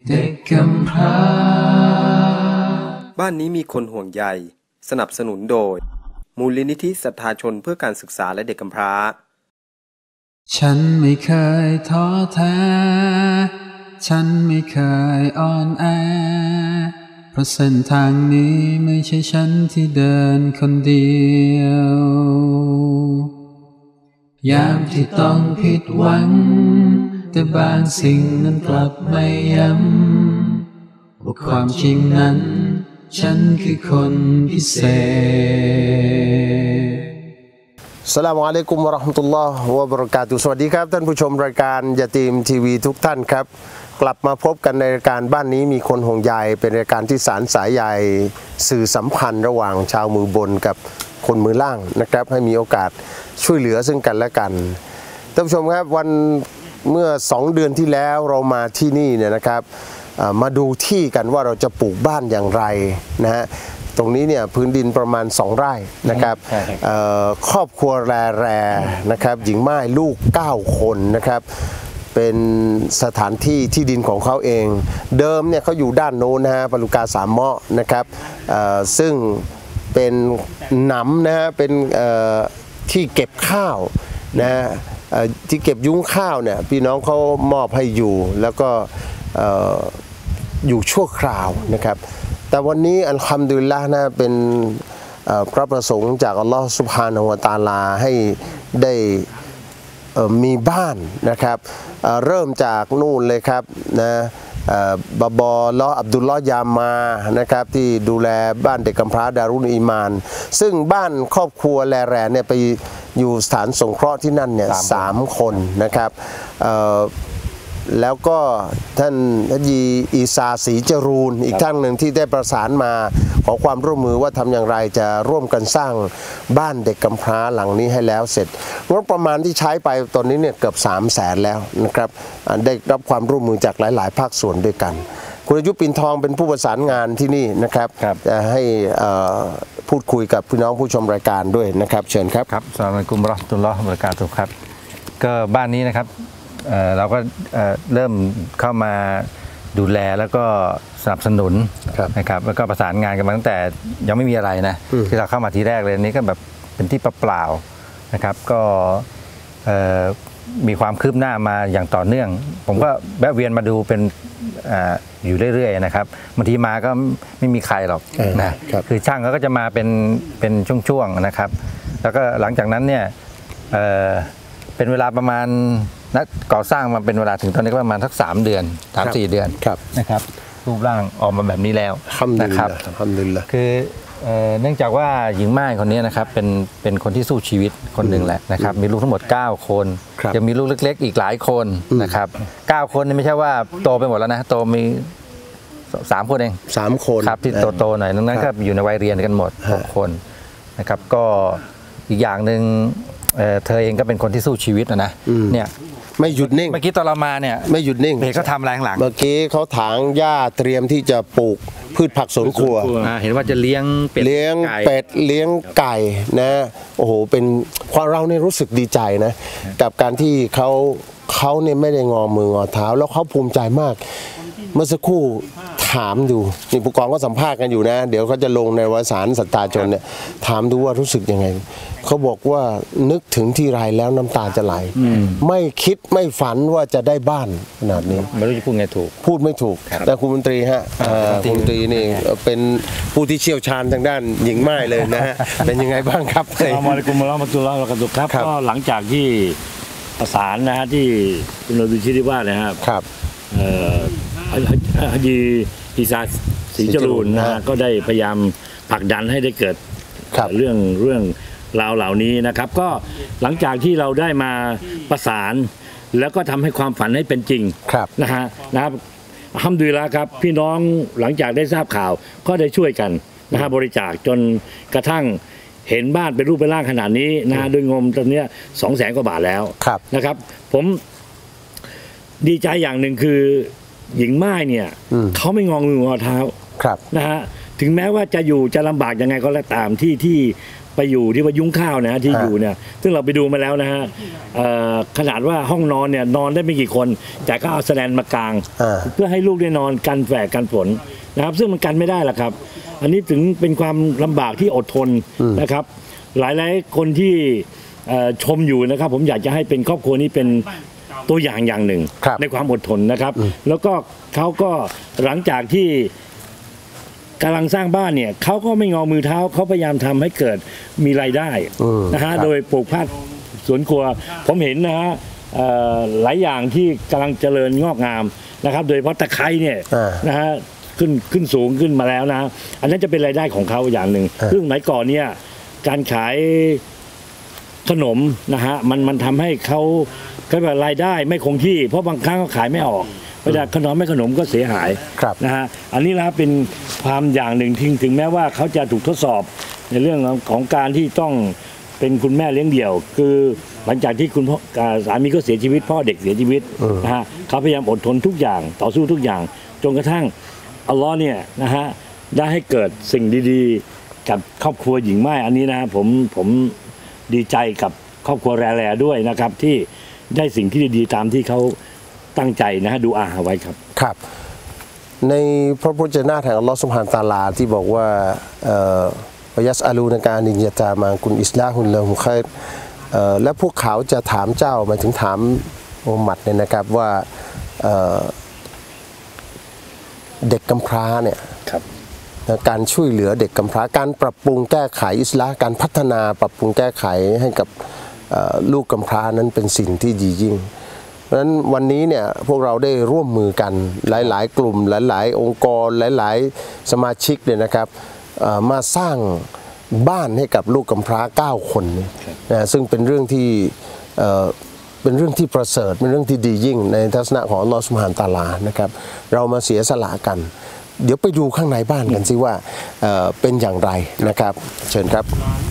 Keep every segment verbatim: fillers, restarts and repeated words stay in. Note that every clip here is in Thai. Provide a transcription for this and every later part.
เด็กกำพร้าบ้านนี้มีคนห่วงใยสนับสนุนโดยมูลนิธิศรัทธาชนเพื่อการศึกษาและเด็กกำพร้าฉันไม่เคยท้อแท้ฉันไม่เคยอ่อนแอเพราะเส้นทางนี้ไม่ใช่ฉันที่เดินคนเดียวยามที่ต้องผิดหวังแต่บางสิ่งนั้นกลับไม่ย้ำว่าความจริงนั้นฉันคือคนพิเศษอัสสลามุอะลัยกุมวะเราะห์มะตุลลอฮ์วะบะเราะกาตุฮ์สวัสดีครับท่านผู้ชมรายการยะตีมทีวีทุกท่านครับกลับมาพบกันในรายการบ้านนี้มีคนห่วงใยเป็นรายการที่สานสายใยสื่อสัมพันธ์ระหว่างชาวมือบนกับคนมือล่างนะครับให้มีโอกาสช่วยเหลือซึ่งกันและกันท่านผู้ชมครับวันเมื่อสองเดือนที่แล้วเรามาที่นี่เนี่ยนะครับมาดูที่กันว่าเราจะปลูกบ้านอย่างไรนะฮะตรงนี้เนี่ยพื้นดินประมาณสองไร่นะครับครอบครัวแร่แร่นะครับหญิงม่ายลูกเก้าคนนะครับเป็นสถานที่ที่ดินของเขาเองเดิมเนี่ยเขาอยู่ด้านโน้นนะฮะปลุกาสามเมาะนะครับซึ่งเป็นหนำนะฮะเป็นที่เก็บข้าวนะที่เก็บยุ้งข้าวเนี่ยพี่น้องเขามอบให้อยู่แล้วก็อยู่ชั่วคราวนะครับแต่วันนี้อัลฮัมดุลิลละห์นะเป็นพระประสงค์จากอัลลอฮฺซุบฮานะฮูวะตะอาลาให้ได้มีบ้านนะครับเริ่มจากนู่นเลยครับนะบาบอลออับดุลลอฮ์ยามานะครับที่ดูแลบ้านเด็กกำพร้าดารุนอีมานซึ่งบ้านครอบครัวแลแรเนี่ยไปอยู่สถานสงเคราะห์ที่นั่นเนี่ยสามคนนะครับแล้วก็ท่านฮัจญีอีซาศรีจรูนอีกท่านหนึ่งที่ได้ประสานมาขอความร่วมมือว่าทำอย่างไรจะร่วมกันสร้างบ้านเด็กกำพร้าหลังนี้ให้แล้วเสร็จงบประมาณที่ใช้ไปตอนนี้เนี่ยเกือบสามแสนแล้วนะครับได้รับความร่วมมือจากหลายๆภาคส่วนด้วยกันคุณอายุปินทองเป็นผู้ประสานงานที่นี่นะครับจะให้พูดคุยกับพี่น้องผู้ชมรายการด้วยนะครับเชิญครับครับอัสสลามุอะลัยกุมวะเราะห์มะตุลลอฮ์วะบะเราะกาตุฮ์ครับก็บ้านนี้นะครับเเราก็เริ่มเข้ามาดูแลแล้วก็สนับสนุนนะครับแล้วก็ประสานงานกันมาตั้งแต่ยังไม่มีอะไรนะที่เราเข้ามาทีแรกเลยนี้ก็แบบเป็นที่เปล่าๆนะครับก็มีความคืบหน้ามาอย่างต่อเนื่องผมก็แวะเวียนมาดูเป็นอยู่เรื่อยๆนะครับบางทีมาก็ไม่มีใครหรอกนะคือช่างเขาก็จะมาเป็นเป็นช่วงๆนะครับแล้วก็หลังจากนั้นเนี่ยเป็นเวลาประมาณนักก่อสร้างมาเป็นเวลาถึงตอนนี้ก็ประมาณสักสามเดือนสามสี่เดือนนะครับรูปร่างออกมาแบบนี้แล้วนะครับคือเนื่องจากว่าหญิงม่ายคนนี้นะครับเป็นเป็นคนที่สู้ชีวิตคนหนึ่งแหละนะครับมีลูกทั้งหมดเก้าคนจะมีลูกเล็กๆอีกหลายคนนะครับเก้าคนนี่ไม่ใช่ว่าโตไปหมดแล้วนะโตมีสามคนเองสามคนครับที่โตๆหน่อยนั้นก็อยู่ในวัยเรียนกันหมดหกคนนะครับก็อีกอย่างหนึ่งเธอเองก็เป็นคนที่สู้ชีวิตนะนะเนี่ยไม่หยุดนิ่งเมื่อกี้ตอนเรามาเนี่ยไม่หยุดนิ่งเห็นเขาทำอะไรข้างหลังเมื่อกี้เขาถางหญ้าเตรียมที่จะปลูกพืชผักสวนครัวเห็นว่าจะเลี้ยงเป็ดเลี้ยงเป็ดเลี้ยงไก่นะโอ้โหเป็นความเราเนี่ยรู้สึกดีใจนะกับการที่เขาเขาเนี่ยไม่ได้งอมืองอเท้าแล้วเขาภูมิใจมากเมื่อสักครู่ถามดูนี่ผู้กองก็สัมภาษณ์กันอยู่นะเดี๋ยวเขาจะลงในวารสารศรัทธาชนเนี่ยถามดูว่ารู้สึกยังไงเขาบอกว่านึกถึงที่ไรแล้วน้ำตาจะไหลไม่คิดไม่ฝันว่าจะได้บ้านขนาดนี้ไม่รู้จะพูดไงถูกพูดไม่ถูกแต่คุณมนตรีฮะคุณมนตรีนี่เป็นผู้ที่เชี่ยวชาญทางด้านหญิงม่ายเลยนะฮะเป็นยังไงบ้างครับอัสสลามุอะลัยกุมวะเราะห์มะตุลลอฮ์วะบะเราะกาตุฮ์ครับก็หลังจากที่ประสานนะฮะที่คุณนบีชิริว่านะครับครับฮัจญีอีซาศรีจรูนนะฮะก็ได้พยายามผลักดันให้ได้เกิดเรื่องเรื่องราวเหล่านี้นะครับก็หลังจากที่เราได้มาประสานแล้วก็ทำให้ความฝันให้เป็นจริงนะฮะนะครับอัลฮัมดุลิลละห์ครับพี่น้องหลังจากได้ทราบข่าวก็ได้ช่วยกันนะฮะบริจาคจนกระทั่งเห็นบ้านเป็นรูปเป็นร่างขนาดนี้นะฮะโดยงบตอนนี้สองแสนกว่าบาทแล้วนะครับผมดีใจอย่างหนึ่งคือหญิงม่ายเนี่ยเขาไม่งอมืองอเท้านะฮะถึงแม้ว่าจะอยู่จะลำบากยังไงก็แล้วตามที่ที่ไปอยู่ที่ว่ายุ้งข้าวนะที่อยู่เนี่ยซึ่งเราไปดูมาแล้วนะฮะขนาดว่าห้องนอนเนี่ยนอนได้ไม่กี่คนแต่ก็เอาแสแลนมากางเพื่อให้ลูกได้นอนกันแฝกกันฝนนะครับซึ่งมันกันไม่ได้หรอกครับอันนี้ถึงเป็นความลำบากที่อดทนนะครับหลายๆคนที่ชมอยู่นะครับผมอยากจะให้เป็นครอบครัวนี้เป็นตัวอย่างอย่างหนึ่งในความอดทนนะครับแล้วก็เขาก็หลังจากที่กำลังสร้างบ้านเนี่ยเขาก็ไม่งอมือเท้าเขาพยายามทำให้เกิดมีรายได้นะฮะโดยปลูกพืชสวนครัวผมเห็นนะฮะหลายอย่างที่กำลังเจริญงอกงามนะครับโดยเฉพาะตะไคร้เนี่ยนะฮะขึ้นขึ้นสูงขึ้นมาแล้วนะอันนั้นจะเป็นรายได้ของเขาอย่างหนึ่งซึ่งสมัยก่อนเนี่ยการขายขนมนะฮะมันมันทำให้เขาก็แบบรายได้ไม่คงที่เพราะบางครั้งเขาขายไม่ออกไม่ได้ขนมไม่ขนมก็เสียหายนะฮะอันนี้นะเป็นความอย่างหนึ่งทิ้งถึงแม้ว่าเขาจะถูกทดสอบในเรื่องของการที่ต้องเป็นคุณแม่เลี้ยงเดี่ยวคือหลังจากที่คุณพ่อสามีก็เสียชีวิตพ่อเด็กเสียชีวิตนะฮะเขาพยายามอดทนทุกอย่างต่อสู้ทุกอย่างจนกระทั่งอัลลอฮ์เนี่ยนะฮะได้ให้เกิดสิ่งดีๆกับครอบครัวหญิงไม้อันนี้นะผมผมดีใจกับครอบครัวแร่ๆด้วยนะครับที่ได้สิ่งที่ดีๆตามที่เขาตั้งใจนะฮะดูอาไว้ครับครับในพระพุทธเจ้าแห่งอัลลอฮฺซุบฮานะฮูวะตะอาลาที่บอกว่าวะยัสอาลูนะกานิยะตามากุนอิสลาฮุลละฮุคัยรและพวกเขาจะถามเจ้าหมายถึงถามมุฮัมมัดเนี่ยนะครับว่าเด็กกำพร้าเนี่ยการช่วยเหลือเด็กกำพร้าการปรับปรุงแก้ไขอิสลามการพัฒนาปรับปรุงแก้ไขให้กับลูกกำพร้านั้นเป็นสิ่งที่ดียิ่งเพราะฉะนั้นวันนี้เนี่ยพวกเราได้ร่วมมือกันหลายๆกลุ่มหลายๆองค์กรหลายๆสมาชิกเนี่ยนะครับมาสร้างบ้านให้กับลูกกำพร้าเก้าคนนะซึ่งเป็นเรื่องที่เป็นเรื่องที่ประเสริฐเป็นเรื่องที่ดียิ่งในทัศนะของอัลลอฮฺซุบฮานะฮูวะตะอาลานะครับเรามาเสียสละกันเดี๋ยวไปดูข้างในบ้านกันสิว่าเอ่อเป็นอย่างไรนะครับเชิญครับ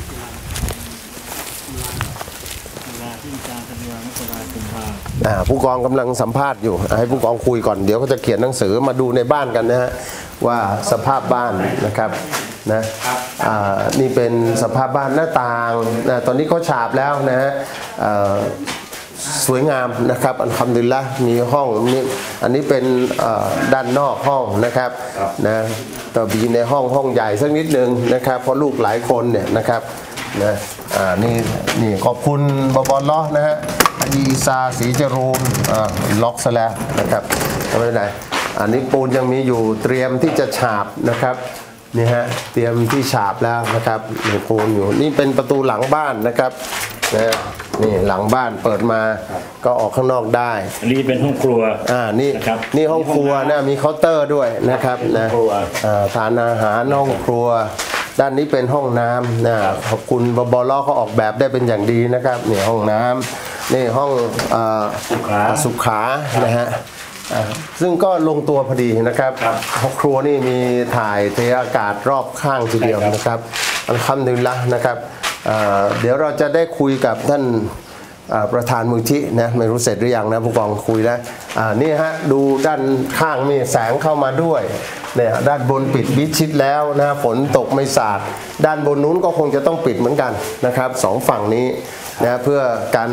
ผู้กองกำลังสัมภาษณ์อยู่ให้ผู้กองคุยก่อนเดี๋ยวเขาจะเขียนหนังสือมาดูในบ้านกันนะฮะว่าสภาพบ้านนะครับนะนี่เป็นสภาพบ้านหน้าต่างนะตอนนี้เขาฉาบแล้วนะฮะสวยงามนะครับอัลฮัมดุลิลละห์มีห้องนี่อันนี้เป็นด้านนอกห้องนะครับนะต่อบีในห้องห้องใหญ่สักนิดนึงนะครับเพราะลูกหลายคนเนี่ยนะครับนะอ่านี่นี่ขอบคุณบอบอลล้อนะฮะอีซาศรีจรูนอ่าล็อกซะแล้วนะครับไม่เป็นไรอันนี้ปูนยังมีอยู่เตรียมที่จะฉาบนะครับนี่ฮะเตรียมที่ฉาบแล้วนะครับมีปูนอยู่นี่เป็นประตูหลังบ้านนะครับนะนี่หลังบ้านเปิดมาก็ออกข้างนอกได้อันนี้เป็นห้องครัวอ่านี่นี่ห้องครัวนะมีเคาน์เตอร์ด้วยนะครับนะทานอาหารห้องครัวด้านนี้เป็นห้องน้ำนะขอบคุณบอบอล้อเขาออกแบบได้เป็นอย่างดีนะครับนี่ห้องน้ำนี่ห้องสุขานะฮะซึ่งก็ลงตัวพอดีนะครับห้องครัวนี่มีถ่ายเทอากาศรอบข้างทีเดียวนะครับอัลฮัมดุลิลละห์นะครับเดี๋ยวเราจะได้คุยกับท่านประธานมูลที่นะไม่รู้เสร็จหรือยังนะผู้กองคุยแล้วนี่ฮะดูด้านข้างมีแสงเข้ามาด้วยเนี่ยด้านบนปิดมิดชิดแล้วนะฝนตกไม่สาดด้านบนนู้นก็คงจะต้องปิดเหมือนกันนะครับสองฝั่งนี้นะเพื่อกัน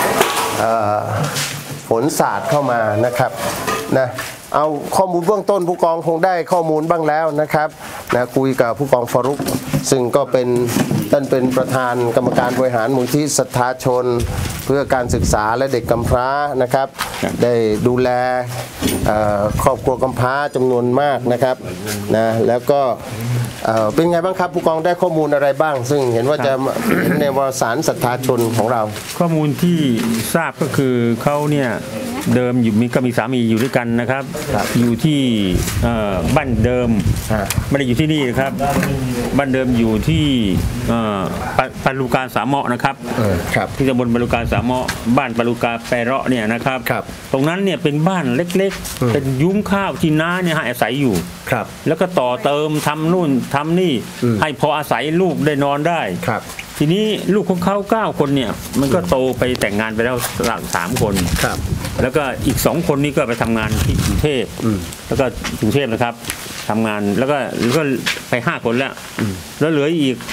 ฝนสาดเข้ามานะครับนะเอาข้อมูลเบื้องต้นผู้กองคงได้ข้อมูลบ้างแล้วนะครับนะคุยกับผู้กองฟารุกซึ่งก็เป็นท่านเป็นประธานกรรมการบริหารมูลที่ศรัทธาชนเพื่อการศึกษาและเด็กกำพร้านะครับได้ดูแลครอบครัวกำพร้าจำนวนมากนะครับนะแล้วก็เป็นไงบ้างครับผู้กองได้ข้อมูลอะไรบ้างซึ่งเห็นว่าจะเห็นในวารสารศรัทธาชนของเราข้อมูลที่ทราบก็คือเขาเนี่ยเดิมอยู่มีก็มีสามีอยู่ด้วยกันนะครับอยู่ที่บ้านเดิมไม่ได้อยู่ที่นี่นะครับบ้านเดิมอยู่ที่ปาลูกาสามเมาะนะครับที่ตำบลปาลูกาสามเมาะบ้านปาลูกาแปรเราะเนี่ยนะครับตรงนั้นเนี่ยเป็นบ้านเล็กๆเป็นยุ้งข้าวที่น้าเนี่ยอาศัยอยู่แล้วก็ต่อเติมทำนู่นทำนี่ให้พออาศัยลูกได้นอนได้ทีนี้ลูกของเขาเก้าคนเนี่ยมันก็โตไปแต่งงานไปแล้วสามคนแล้วก็อีกสองคนนี้ก็ไปทำงานที่กรุงเทพแล้วก็กรุงเทพนะครับทำงานแล้วก็แล้วก็ไปห้าคนแล้วแล้วเหลืออีก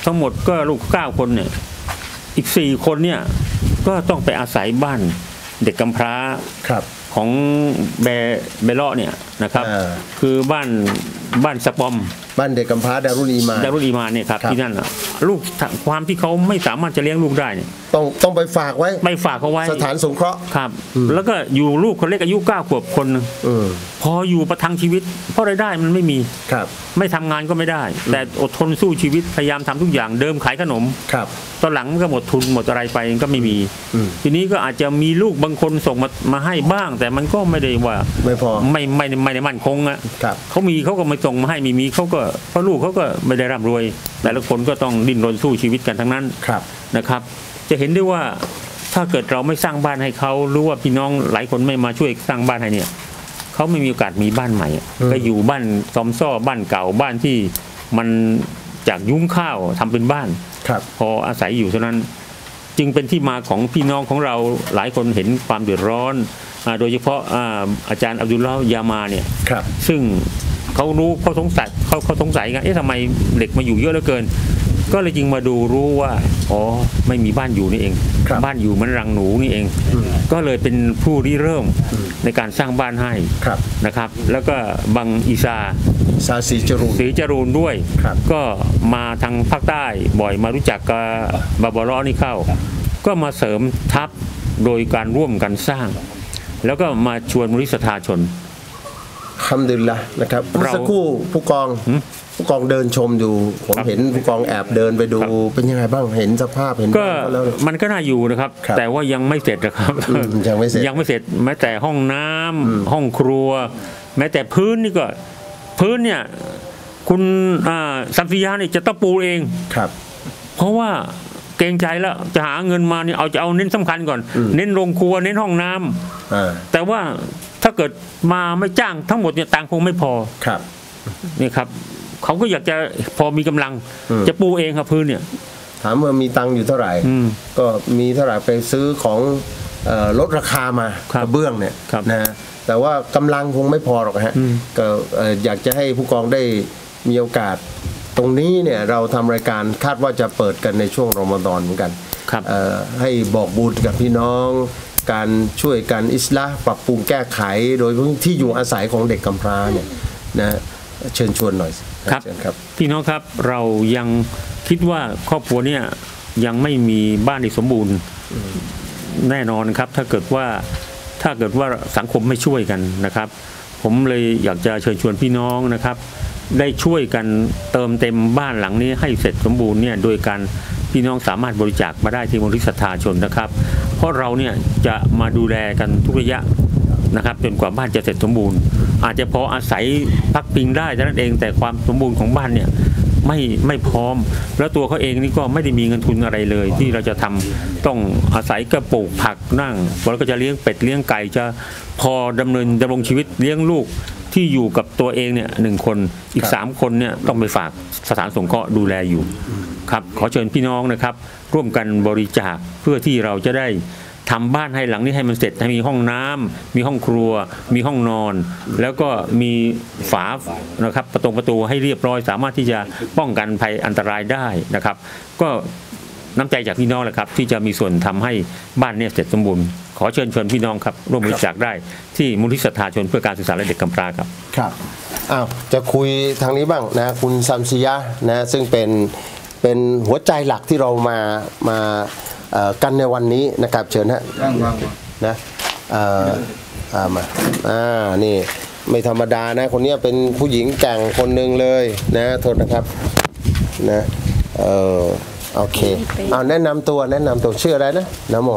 ทั้งหมดก็ลูกเก้าคนเนี่ยอีกสี่คนเนี่ยก็ต้องไปอาศัยบ้านเด็กกำพร้าของเบเบลเลาะเนี่ยนะครับคือบ้านบ้านสปอมบ้านเด็กกำพร้าดารุลอีมานดารุลอีมานเนี่ยครับที่นั่นลูกความที่เขาไม่สามารถจะเลี้ยงลูกได้เนี่ยต้องต้องไปฝากไว้ไปฝากเขาไว้สถานสงเคราะห์ครับแล้วก็อยู่ลูกคนเล็กอายุเก้าขวบคนนึงพออยู่ประทังชีวิตเพราะรายได้มันไม่มีครับไม่ทำงานก็ไม่ได้แต่อดทนสู้ชีวิตพยายามทำทุกอย่างเดิมขายขนมครับตอนหลังก็หมดทุนหมดอะไรไปก็ไม่มีทีนี้ก็อาจจะมีลูกบางคนส่งมามาให้บ้างแต่มันก็ไม่ได้ว่าไม่พอไม่ไม่ไม่ได้มั่นคงอ่ะเขามีเขาก็ไม่ส่งมาให้มีมีเขาก็เพราะลูกเขาก็ไม่ได้ร่ำรวยแต่ละคนก็ต้องดิ้นรนสู้ชีวิตกันทั้งนั้นนะครับจะเห็นได้ว่าถ้าเกิดเราไม่สร้างบ้านให้เขาหรือว่าพี่น้องหลายคนไม่มาช่วยสร้างบ้านให้เนี่ยเขาไม่มีโอกาสมีบ้านใหม่ก็อยู่บ้านซอมซ่อบ้านเก่าบ้านที่มันจากยุ้งข้าวทำเป็นบ้านพออาศัยอยู่เท่านั้นจึงเป็นที่มาของพี่น้องของเราหลายคนเห็นความเดือดร้อนโดยเฉพาะอาจารย์อับดุลลอฮ์ยามาเนี่ยซึ่งเขารู้เขาสงสัยเขาเขาสงสัยกันเอ๊ะทำไมเด็กมาอยู่เยอะเหลือเกินก็เลยจึงมาดูรู้ว่าอ๋อไม่มีบ้านอยู่นี่เองบ้านอยู่มันรังหนูนี่เองก็เลยเป็นผู้ริเริ่มในการสร้างบ้านให้นะครับแล้วก็บังอิซาซาสีจรูนสีจรูนด้วยก็มาทางภาคใต้บ่อยมารู้จักกับบาบาร้อนี่เข้าก็มาเสริมทัพโดยการร่วมกันสร้างแล้วก็มาชวนมุริสทาชนฮัมดุลิลละห์นะครับเมื่อสักครู่ผู้กองผู้กองเดินชมอยู่ผมเห็นผู้กองแอบเดินไปดูเป็นยังไงบ้างเห็นสภาพเห็นก็มันก็น่าอยู่นะครับแต่ว่ายังไม่เสร็จนะครับยังไม่เสร็จยังไม่เสร็จแม้แต่ห้องน้ำห้องครัวแม้แต่พื้นนี่ก็พื้นเนี่ยคุณซัมซิยาเนี่ยจะตะปูเองครับเพราะว่าเกรงใจแล้วจะหาเงินมาเนี่ยเอาจะเอาเน้นสำคัญก่อนเน้นโรงครัวเน้นห้องน้ำแต่ว่าถ้าเกิดมาไม่จ้างทั้งหมดเนี่ยตังค์คงไม่พอครับนี่ครับเขาก็อยากจะพอมีกำลังจะปูเองครับพื้นเนี่ยถามว่ามีตังค์อยู่เท่าไหร่ก็มีเท่าไหร่ไปซื้อของลดราคามากระเบื้องเนี่ยนะแต่ว่ากำลังคงไม่พอหรอกฮะก็อยากจะให้ผู้กองได้มีโอกาสตรงนี้เนี่ยเราทำรายการคาดว่าจะเปิดกันในช่วงรอมฎอนเหมือนกันให้บอกบุญกับพี่น้องการช่วยกันอิสลาห์ปรับปรุงแก้ไขโดยที่อยู่อาศัยของเด็กกำพร้าเนี่ยนะเชิญชวนหน่อยครับครับพี่น้องครับเรายังคิดว่าครอบครัวเนี่ยยังไม่มีบ้านที่สมบูรณ์แน่นอนครับถ้าเกิดว่าถ้าเกิดว่าสังคมไม่ช่วยกันนะครับผมเลยอยากจะเชิญชวนพี่น้องนะครับได้ช่วยกันเติมเต็มบ้านหลังนี้ให้เสร็จสมบูรณ์เนี่ยโดยการพี่น้องสามารถบริจาคมาได้ที่มูลนิธิศรัทธาชนนะครับเพราะเราเนี่ยจะมาดูแลกันทุกระยะนะครับจนกว่าบ้านจะเสร็จสมบูรณ์อาจจะพออาศัยพักพิงได้แต่นั้นเองแต่ความสมบูรณ์ของบ้านเนี่ยไม่ไม่พร้อมแล้วตัวเขาเองนี่ก็ไม่ได้มีเงินทุนอะไรเลยที่เราจะทำต้องอาศัยกระปลูกผักนั่งแล้วก็จะเลี้ยงเป็ดเลี้ยงไก่จะพอดำเนินดำรงชีวิตเลี้ยงลูกที่อยู่กับตัวเองเนี่ยหนึ่งคนอีกสามคนเนี่ยต้องไปฝากสถานสงเคราะห์ดูแลอยู่ครับขอเชิญพี่น้องนะครับร่วมกันบริจาคเพื่อที่เราจะได้ทำบ้านให้หลังนี้ให้มันเสร็จให้มีห้องน้ำมีห้องครัวมีห้องนอนแล้วก็มีฝานะครับประตูประตูให้เรียบร้อยสามารถที่จะป้องกันภัยอันตรายได้นะครับก็น้ำใจจากพี่น้องแหละครับที่จะมีส่วนทำให้บ้านเนี่ยเสร็จสมบูรณ์ขอเชิญชวนพี่น้องครับร่วมบริจาคได้ที่มูลนิธิศรัทธาชนเพื่อการศึกษาและเด็กกำพร้าครับครับอ้าวจะคุยทางนี้บ้างนะคุณซัมซิยะนะซึ่งเป็นเป็นหัวใจหลักที่เรามามากันในวันนี้นะครับเชิญฮะนะมาอ่านี่ไม่ธรรมดานะคนนี้เป็นผู้หญิงแกร่งคนหนึ่งเลยนะโทษนะครับนะเออโอเคเอาแนะนำตัวแนะนำตัวชื่ออะไรนะน้ำโม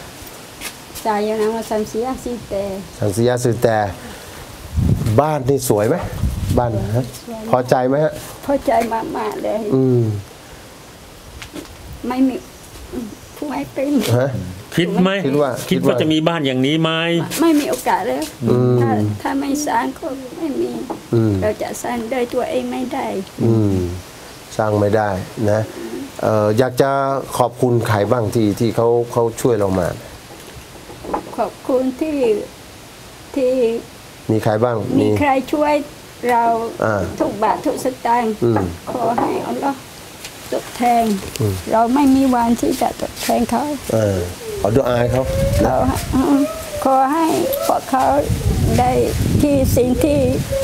Saya nama Samsia Sinte. Samsia Sinte บ้านนี่สวยไหมบ้านฮะพอใจไหมฮะพอใจมากๆเลยอืมไม่มีผู้ให้เป็นคิดไหมคิดว่าคิดว่าจะมีบ้านอย่างนี้ไหมไม่มีโอกาสเลยถ้าถ้าไม่สร้างก็ไม่มีเราจะสร้างได้ตัวเองไม่ได้อืมสร้างไม่ได้นะเอ่ออยากจะขอบคุณใครบ้างที่ที่เขาเขาช่วยเรามาขอบคุณที่ที่มีใครบ้างมีใครช่วยเราทุกบาททุกสตางค์ขอให้อัลเลาะห์ตอบแทนเราไม่มีวันที่จะตอบแทนเขาเออขอดูอายเขาเราขอให้พวกเขาได้ที่สิ่งที่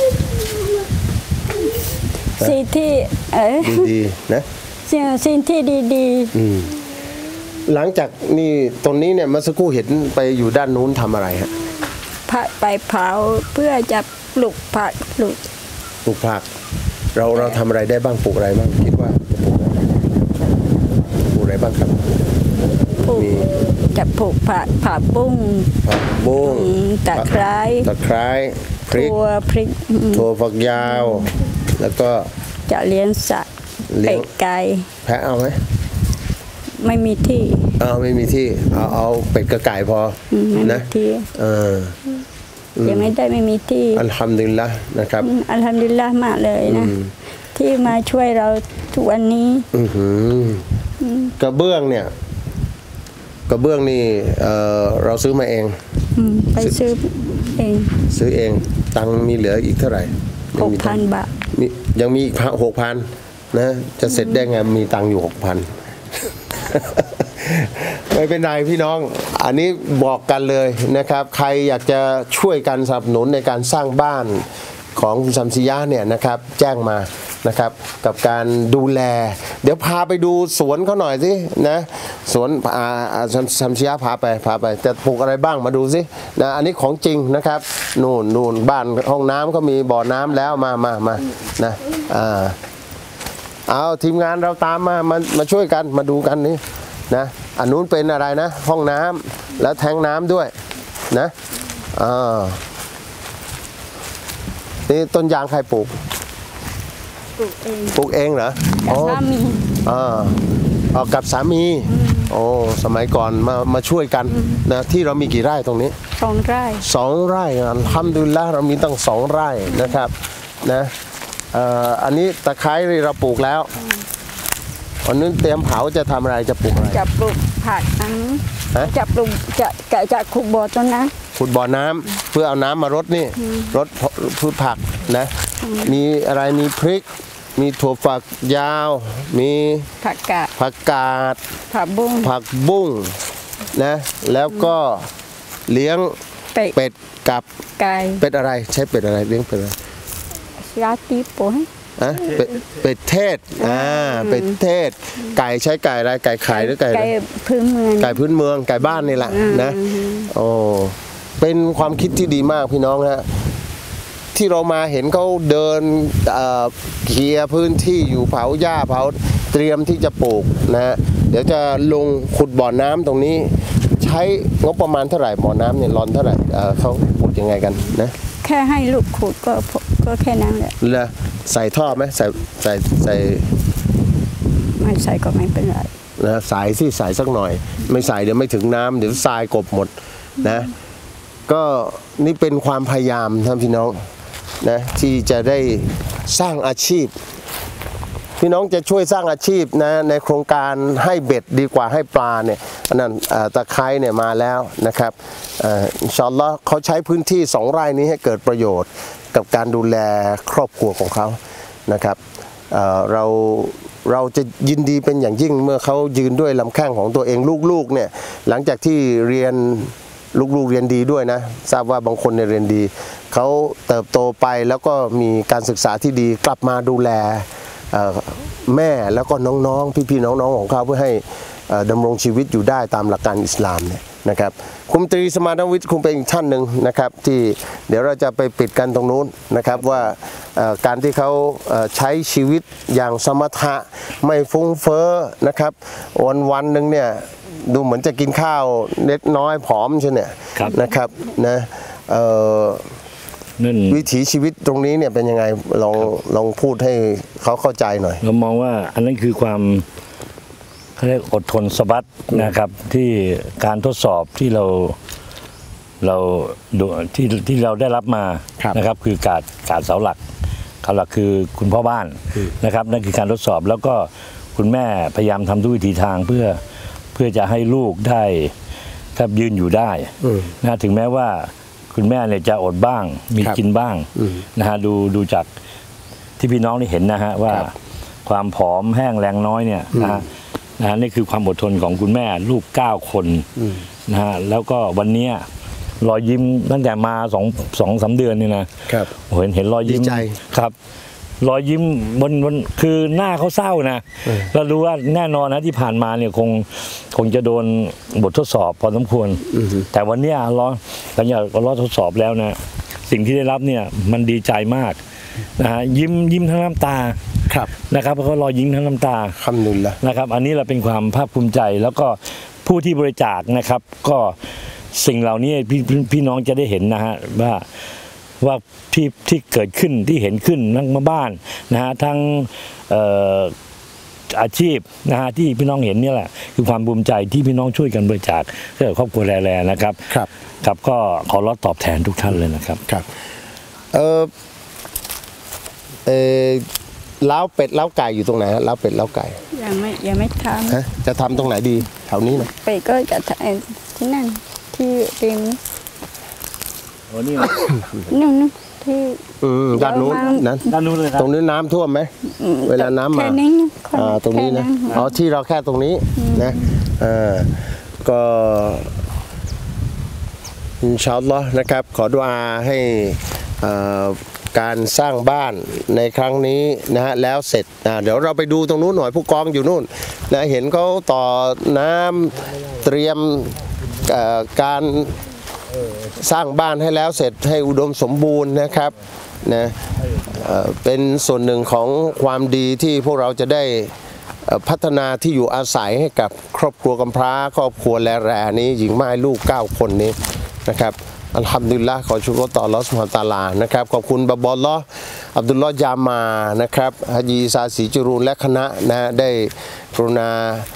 สิ่งที่เออดีๆนะสิ่งสิ่งที่ดีๆหลังจากนี่ตรงนี้เนี่ยเมื่อสักครู่เห็นไปอยู่ด้านนู้นทำอะไรฮะไปเผาเพื่อจะปลูกผักปลูกปลูกผักเราเราทำอะไรได้บ้างปลูกอะไรบ้างคิดว่าปลูกอะไรบ้างครับมีจะปลูกผักผักบุ้งผักบุ้งตะไคร้ตะไคร้พริกถั่วพริกถั่วฝักยาวแล้วก็จะเลี้ยงสัตว์เป็ดไก่แพะเอาไหมไม่มีที่เอาไม่มีที่เอาเอาเป็ดกับไก่พอนะเออยังไม่ได้ไม่มีที่อัลฮัมดุลิลละห์นะครับอัลฮัมดุลิลละห์มากเลยนะที่มาช่วยเราทุกวันนี้กระเบื้องเนี่ยกระเบื้องนี่เออเราซื้อมาเองไปซื้อเองซื้อเองตังค์มีเหลืออีกเท่าไหร่หกพันบาทยังมีอีกหกพันนะจะเสร็จได้ไงมีตังค์อยู่หกพันไม่เป็นไรพี่น้องอันนี้บอกกันเลยนะครับใครอยากจะช่วยกันสนับสนุนในการสร้างบ้านของคุณซัมซิยะเนี่ยนะครับแจ้งมานะครับกับการดูแลเดี๋ยวพาไปดูสวนเขาหน่อยสินะสวนซัมซิยะพาไปพาไปจะปลูกอะไรบ้างมาดูสินะอันนี้ของจริงนะครับนู่นนู่นบ้านห้องน้ำก็มีบ่อน้ำแล้วมามามานะอ่าเอาทีมงานเราตามมามามาช่วยกันมาดูกันนี่นะอันนู้นเป็นอะไรนะห้องน้ำแล้วแทงน้ำด้วยนะอ่านี่ต้นยางใครปลูกปลูกเองปลูกเองเหรอกับสามีอ่าออกกับสามีโอ้สมัยก่อนมามาช่วยกันนะที่เรามีกี่ไร่ตรงนี้สองไร่สองไร่อัลฮัมดุลิลละห์เรามีตั้งสองไร่นะครับนะอันนี้ตะไคร้เราปลูกแล้ววันนี้เตรียมเผาจะทำอะไรจะปลูกอะไรจะปลูกผักอันนี้จะปลูกจะจะจะขุดบ่อต้นนะขุดบ่อน้ำเพื่อเอาน้ำมารดนี่รดพืชผักนะมีอะไรมีพริกมีถั่วฝักยาวมีผักกาดผักกาดผักบุ้งผักบุ้งนะแล้วก็เลี้ยงเป็ดกับไก่เป็ดอะไรใช้เป็ดอะไรเลี้ยงเป็ดอะไรยาตีโป้ยอ่ะเป็ดเทศอ่าเป็ดเทศไก่ใช้ไก่อะไรไก่ไข่หรือไก่ไก่พื้นเมืองไก่พื้นเมืองไก่บ้านนี่แหละนะโอ้เป็นความคิดที่ดีมากพี่น้องฮะที่เรามาเห็นเขาเดินเคลียร์พื้นที่อยู่เผาหญ้าเผาเตรียมที่จะปลูกนะฮะเดี๋ยวจะลงขุดบ่อน้ำตรงนี้ใช้งบประมาณเท่าไหร่บ่อน้ำเนี่ยรอนเท่าไหร่เขาขุดยังไงกันนะแค่ให้ลูกขุดก็ก็แค่นั้นแหละแล้วใส่ท่อไหมใส่ใส่ใส่ไม่ใส่ก็ไม่เป็นไรนะใส่ที่ใส่สักหน่อยไม่ใส่เดี๋ยวไม่ถึงน้ำเดี๋ยวทรายกบหมดนะก็นี่เป็นความพยายามท่านพี่น้องนะที่จะได้สร้างอาชีพพี่น้องจะช่วยสร้างอาชีพนะในโครงการให้เบ็ดดีกว่าให้ปลาเนี่ยอันนั้นตะไคร้เนี่ยมาแล้วนะครับอินชาอัลลอฮ์เขาใช้พื้นที่สองไร่นี้ให้เกิดประโยชน์กับการดูแลครอบครัวของเขานะครับเราเราจะยินดีเป็นอย่างยิ่งเมื่อเขายืนด้วยลำแข้งของตัวเองลูกๆเนี่ยหลังจากที่เรียนลูกๆเรียนดีด้วยนะทราบว่าบางคนเรียนดีเขาเติบโตไปแล้วก็มีการศึกษาที่ดีกลับมาดูแลแม่แล้วก็น้องๆพี่ๆน้องๆของเขาเพื่อให้ดำรงชีวิตอยู่ได้ตามหลักการอิสลามเนี่ยนะครับคุณตรีสมาร์ทวิทย์คงเป็นอีกท่านหนึ่งนะครับที่เดี๋ยวเราจะไปปิดกันตรงนู้นนะครับว่าการที่เขาใช้ชีวิตอย่างสมถะไม่ฟุ้งเฟ้อนะครับวันวันหนึ่งเนี่ยดูเหมือนจะกินข้าวเล็กน้อยผอมใช่เนี่ยนะครับนะวิถีชีวิตตรงนี้เนี่ยเป็นยังไงลองลองพูดให้เขาเข้าใจหน่อยเรามองว่าอันนั้นคือความเขาเรียกอดทนสบัดนะครับที่การทดสอบที่เราเราดูที่ที่เราได้รับมานะครับคือการการเสาหลักเขาหลักคือคุณพ่อบ้านนะครับนั่นคือการทดสอบแล้วก็คุณแม่พยายามทำทุกวิถีทางเพื่อเพื่อจะให้ลูกได้ครับยืนอยู่ได้นะถึงแม้ว่าคุณแม่เนี่ยจะอดบ้างมีกินบ้างนะฮะดูดูจากที่พี่น้องได้เห็นนะฮะว่าความผอมแห้งแรงน้อยเนี่ยนะฮะนะนี่คือความอดทนของคุณแม่ลูกเก้าคนนะฮะแล้วก็วันนี้รอยยิ้มตั้งแต่มาสองสองสามเดือนนี่นะครับเห็นเห็นรอยยิ้มครับรอยยิ้มบนบนคือหน้าเขาเศร้านะเรารู้ว่าแน่นอนนะที่ผ่านมาเนี่ยคงคงจะโดนบททดสอบพอสมควรแต่วันนี้เราหลังจากเราทดสอบแล้วนะสิ่งที่ได้รับเนี่ยมันดีใจมากนะฮะยิ้มยิ้มทั้งน้ำตาครับนะครับเพราะเขารอยยิ้มทั้งน้ำตาคำนึงละนะครับอันนี้เราเป็นความภาคภูมิใจแล้วก็ผู้ที่บริจาคนะครับก็สิ่งเหล่านี้พี่พี่น้องจะได้เห็นนะฮะว่าว่าที่ที่เกิดขึ้นที่เห็นขึ้นทั้งมาบ้านนะฮะทั้งอาชีพนะฮะที่พี่น้องเห็นนี่แหละคือความภูมิใจที่พี่น้องช่วยกันบริจาคเพื่อครอบครัวแร่ๆนะครับครับครับก็ขอรับตอบแทนทุกท่านเลยนะครับครับเออเออเล้าเป็ดเล้าไก่อยู่ตรงไหนเล้าเป็ดเล้าไก่ยังไม่ยังไม่ทำฮะจะทำตรงไหนดีแถวนี้นะเป็ดก็จะที่นั่นที่ริมโอ้นี่นู่นที่ด้านนู้นนั้นด้านนู้นเลยครับตรงนี้น้ำท่วมไหมเวลาน้ำมาอ่าตรงนี้นะอ๋อที่เราแค่ตรงนี้นะอ่าก็อินชาอัลลอฮ์นะครับขอดุอาให้การสร้างบ้านในครั้งนี้นะฮะแล้วเสร็จเดี๋ยวเราไปดูตรงนู้นหน่อยผู้กองอยู่นู่นนะเห็นเขาต่อน้ำเตรียมการสร้างบ้านให้แล้วเสร็จให้อุดมสมบูรณ์นะครับนะเป็นส่วนหนึ่งของความดีที่พวกเราจะได้พัฒนาที่อยู่อาศัยให้กับครอบครัวกำพร้าครอบครัวแร่ๆนี้หญิงไม้ลูกเก้าคนนี้นะครับอัลฮัมดุลิลละห์ขอชุกรต่ออัลเลาะห์ซุบฮานะฮูวะตะอาลานะครับขอบคุณบะบอลลอฮ์อับดุลลอฮ์ยามานะครับฮะญีซาสีจรูนและคณะนะได้กรุณา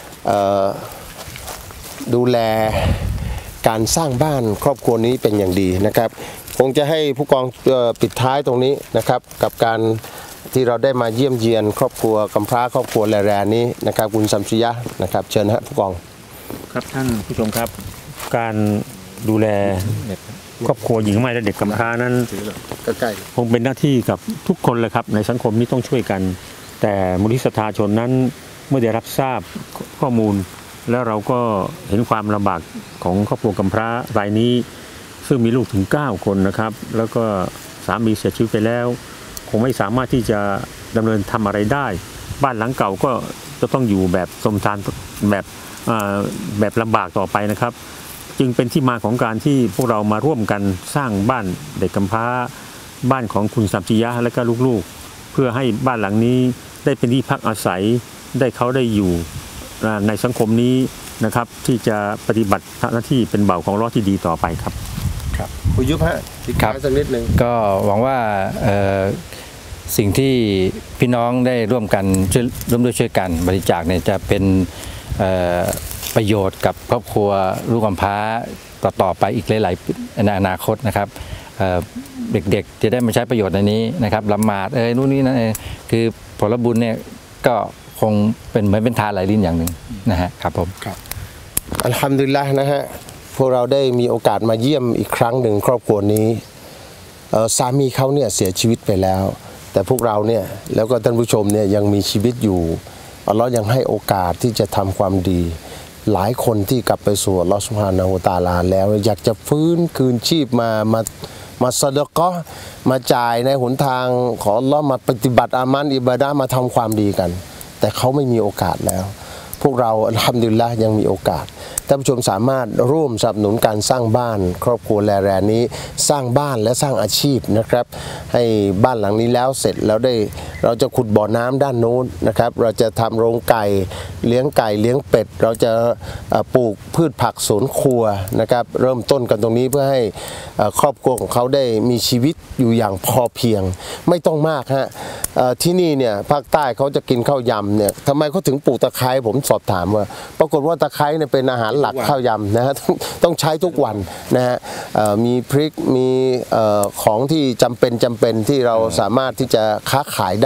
ดูแลการสร้างบ้านครอบครัวนี้เป็นอย่างดีนะครับคงจะให้ผู้กองปิดท้ายตรงนี้นะครับกับการที่เราได้มาเยี่ยมเยียนครอบครัวกำพร้าครอบครัวแร่ๆนี้นะครับคุณซัมซิยะนะครับเชิญฮะผู้กองครับท่านผู้ชมครับการดูแลครอบครัวหญิงไม้และเด็กกำพร้านั้นคงเป็นหน้าที่กับทุกคนเลยครับในสังคมนี้ต้องช่วยกันแต่มูลนิธิศรัทธาชนนั้นเมื่อได้รับทราบข้อมูลแล้วเราก็เห็นความลำบากของครอบครัวกำพร้ารายนี้ซึ่งมีลูกถึงเก้าคนนะครับแล้วก็สามีเสียชีวิตไปแล้วคงไม่สามารถที่จะดำเนินทำอะไรได้บ้านหลังเก่าก็จะต้องอยู่แบบสมทานแบบแบบลำบากต่อไปนะครับจึงเป็นที่มาของการที่พวกเรามาร่วมกันสร้างบ้านเด็กกำพร้าบ้านของคุณซัมซิยะห์และก็ลูกๆเพื่อให้บ้านหลังนี้ได้เป็นที่พักอาศัยได้เขาได้อยู่ในสังคมนี้นะครับที่จะปฏิบัติหน้าที่เป็นเบาของล้อที่ดีต่อไปครับครับคุณยุพฮะครับสักนิดนึงก็หวังว่าสิ่งที่พี่น้องได้ร่วมกันช่วยร่วมด้วยช่วยกันบริจาคเนี่ยจะเป็นประโยชน์กับครอบครัวลูกกำพร้าต่อๆไปอีกหลายๆในอนาคตนะครับเด็กๆจะได้มาใช้ประโยชน์ในนี้นะครับละหมาดเอ้ยนู่นนี่นั่นคือผลบุญเนี่ยก็คงเป็นเหมือนเป็นทานไหลลิ้นอย่างหนึ่งนะฮะครับผมครับอัลฮัมดุลิลละห์นะฮะพวกเราได้มีโอกาสมาเยี่ยมอีกครั้งหนึ่งครอบครัวนี้สามีเขาเนี่ยเสียชีวิตไปแล้วแต่พวกเราเนี่ยแล้วก็ท่านผู้ชมเนี่ยยังมีชีวิตอยู่อัลเลาะห์ยังให้โอกาสที่จะทำความดีหลายคนที่กลับไปสู่อัลเลาะห์ซุบฮานะฮูวะตะอาลาแล้วอยากจะฟื้นคืนชีพมามามาซะดะกอฮ์มาจ่ายในหนทางของอัลเลาะห์มาปฏิบัติอามันอิบาดะห์มาทำความดีกันแต่เขาไม่มีโอกาสแล้วพวกเราอัลฮัมดุลิลละห์ยังมีโอกาสท่านผู้ชมสามารถร่วมสนับสนุนการสร้างบ้านครอบครัวแร่ๆนี้สร้างบ้านและสร้างอาชีพนะครับให้บ้านหลังนี้แล้วเสร็จแล้วได้เราจะขุดบ่อน้ำด้านโน้นนะครับเราจะทำโรงไก่เลี้ยงไก่เลี้ยงเป็ดเราจะปลูกพืชผักสวนครัวนะครับเริ่มต้นกันตรงนี้เพื่อให้ครอบครัวของเขาได้มีชีวิตอยู่อย่างพอเพียงไม่ต้องมากฮะที่นี่เนี่ยภาคใต้เขาจะกินข้าวยำเนี่ยทำไมเขาถึงปลูกตะไคร้ผมสอบถามว่าปรากฏว่าตะไคร้เนี่ยเป็นอาหารหลักข้าวยำนะฮะต้องต้องใช้ทุกวันนะฮะมีพริกมีของที่จำเป็นจำเป็นที่เราสามารถที่จะค้าขายได้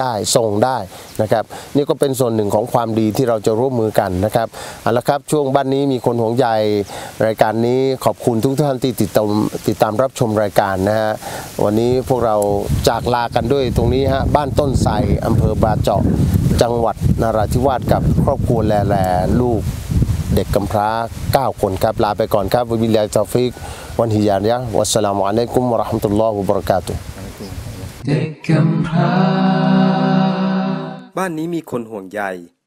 ได้ส่งได้นะครับนี่ก็เป็นส่วนหนึ่งของความดีที่เราจะร่วมมือกันนะครับเอาละครับช่วงบ้านนี้มีคนห่วงใยรายการนี้ขอบคุณทุกท่านที่ติดตามติดตามรับชมรายการนะฮะวันนี้พวกเราจากลากันด้วยตรงนี้ฮะบ้านต้นไทรอำเภอบาเจาะจังหวัดนราธิวาสกับครอบครัวแลแลลูกเด็กกำพร้าเก้าคนครับลาไปก่อนครับวะบิลลาฮิตอฟิกวันฮิยานยะวัสสลามุอะลัยกุมวะเราะห์มะตุลลอฮ์วะบะเราะกาตุฮ์เด็กกำพร้าบ้านนี้มีคนห่วงใย